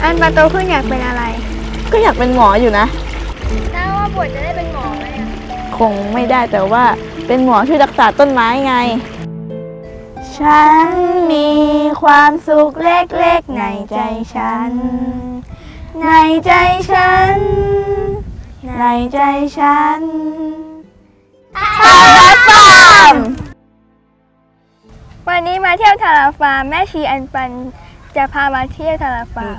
อันปาโตขึ้นอยากเป็นอะไรก็อยากเป็นหมออยู่นะถ้าว่าบวชจะได้เป็นหมอไหมคงไม่ได้แต่ว่าเป็นหมอช่วยรักษาต้นไม้ไงฉันมีความสุขเล็กๆในใจฉันในใจฉันในใจฉันทาราฟาร์มวันนี้มาเที่ยวทาราฟาร์มแม่ชีอันปันจะพามาเที่ยวทาราฟาร์ม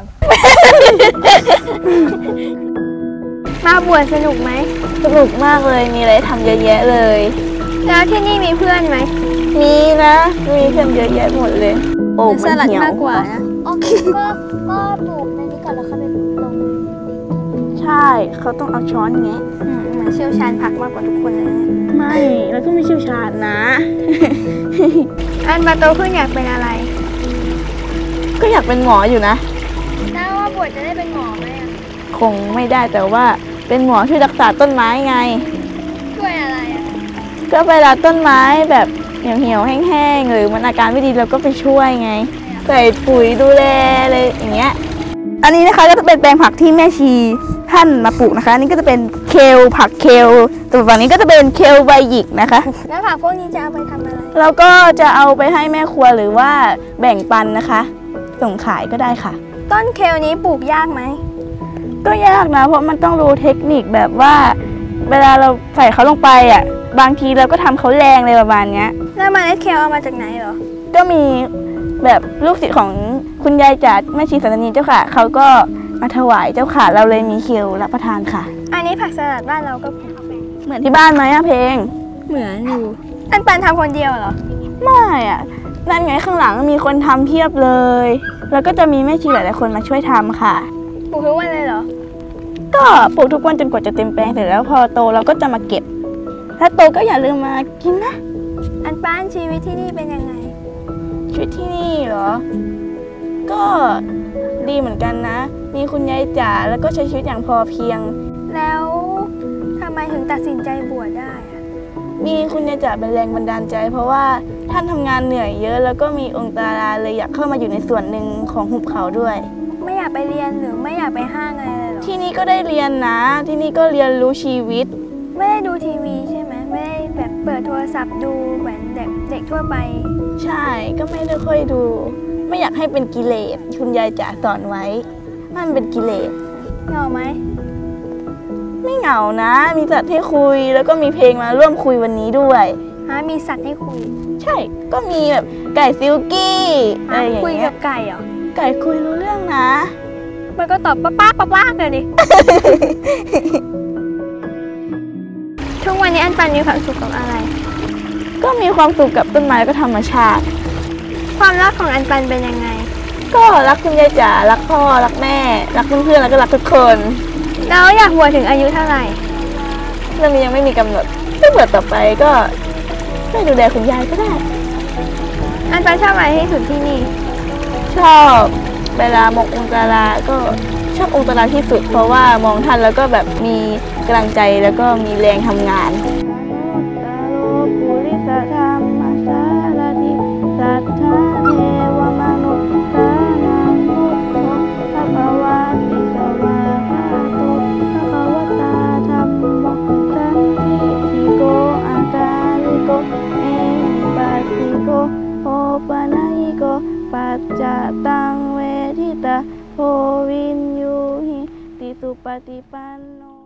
มาบวชสนุกไหมสนุกมากเลยมีอะไรทำเยอะแยะเลยแล้วที่นี่มีเพื่อนไหมมีนะมีเพื่อนเยอะแยะหมดเลยโอ้มันเหี่ยวมากกว่านะโอเคก็ปลูกในนี้ก่อนแล้วค่อยไปลงใช่เขาต้องเอาช้อนไงเหมือนเชี่ยวชาญผักมากกว่าทุกคนเลยไม่เราก็ไม่เชี่ยวชาญนะอันมาโตขึ้นอยากเป็นอะไรก็อยากเป็นหมออยู่นะถ้าว่าบวชจะได้เป็นหมอไหมคงไม่ได้แต่ว่าเป็นหมอช่วยรักษาต้นไม้ไงช่วยอะไรก็เวลาต้นไม้แบบเหี่ยวๆแห้งๆหรือมันอาการไม่ดีเราก็ไปช่วยไงใส่ปุ๋ยดูแลอะไรอย่างเงี้ยอันนี้นะคะก็จะเป็นแปลงผักที่แม่ชีท่านมาปลูกนะคะนี่ก็จะเป็นเคลผักเคลตัวฝั่งนี้ก็จะเป็นเคลใบหยิกนะคะแล้วผักพวกนี้จะเอาไปทำอะไรแล้วก็จะเอาไปให้แม่ครัวหรือว่าแบ่งปันนะคะส่งขายก็ได้ค่ะต้นเคลนี้ปลูกยากไหมก็ยากนะเพราะมันต้องรู้เทคนิคแบบว่าเวลาเราใส่เขาลงไปอ่ะบางทีเราก็ทำเขาแรงเลยประมาณนี้แล้วเมล็ดเคลเอามาจากไหนเหรอก็มีแบบลูกศิษย์ของคุณยายจ๋าแม่ชีสันนีเจ้าค่ะเขาก็มาถวายเจ้าค่ะเราเลยมีเคลรับประทานค่ะอันนี้ผักสลัดบ้านเราก็เหมือนที่บ้านไหมอะเพลงเหมือนอยู่อันปันทำคนเดียวเหรอไม่อะนั่นไงข้างหลังมีคนทำเพียบเลยแล้วก็จะมีแม่ชีหลายๆคนมาช่วยทำค่ะปลูกทุกวันเลยเหรอก็ปลูกทุกวันจนกว่าจะเต็มแปลงเสร็จแล้วพอโตเราก็จะมาเก็บถ้าโตก็อย่าลืมมากินนะอันปันชีวิตที่นี่เป็นยังไงชีวิตที่นี่เหรอก็ดีเหมือนกันนะมีคุณยายจ๋าแล้วก็ใช้ชีวิตอย่างพอเพียงแล้วทำไมถึงตัดสินใจบวชได้มีคุณยายจ๋าเป็นแรงบันดาลใจเพราะว่าท่านทำงานเหนื่อยเยอะแล้วก็มีองค์ตาราเลยอยากเข้ามาอยู่ในส่วนหนึ่งของหุบเขาด้วยไม่อยากไปเรียนหรือไม่อยากไปห้างอะไรเลยหรอที่นี่ก็ได้เรียนนะที่นี่ก็เรียนรู้ชีวิตไม่ได้ดูทีวีใช่ไหมไม่ได้แบบเปิดโทรศัพท์ดูเหมือนเด็กทั่วไปใช่ก็ไม่ได้ค่อยดูไม่อยากให้เป็นกิเลสคุณยายจ๋าสอนไว้มันเป็นกิเลสเหงาไหมไม่เหงานะมีสัตว์ให้คุยแล้วก็มีเพลงมาร่วมคุยวันนี้ด้วยมีสัตว์ให้คุยใช่ก็มีแบบไก่ซิลกี้อะไรอย่างเงี้ยคุยกับไก่เหรอไก่คุยรู้เรื่องนะมันก็ตอบป้าเลยดิ ทุกวันนี้อันปันมีความสุขกับอะไรก็มีความสุขกับต้นไม้ก็ธรรมชาติความรักของอันปันเป็นยังไงก็รักคุณยายจ๋ารักพ่อรักแม่รักเพื่อนๆแล้วก็รักทุกคนแล้วอยากบวชถึงอายุเท่าไหร่เรื่องนี้ยังไม่มีกำหนดถ้าบวชต่อไปก็ได้ดูแลคุณยายก็ได้อันปันชอบอะไรที่สุดที่นี่ชอบเวลามององค์ตาราก็ชอบองค์ตาราที่สุดเพราะว่ามองท่านแล้วก็แบบมีกำลังใจแล้วก็มีแรงทำงานสัทธาเทวมนุษย์สานังพุทโธภควาติสวาคาโตภควตาธัมโมสันทิโกอาการิโกเอปัสสิโกโอปนัยโกปัจจตังเวทิตาโพวินยูหิติสุปฏิปันโน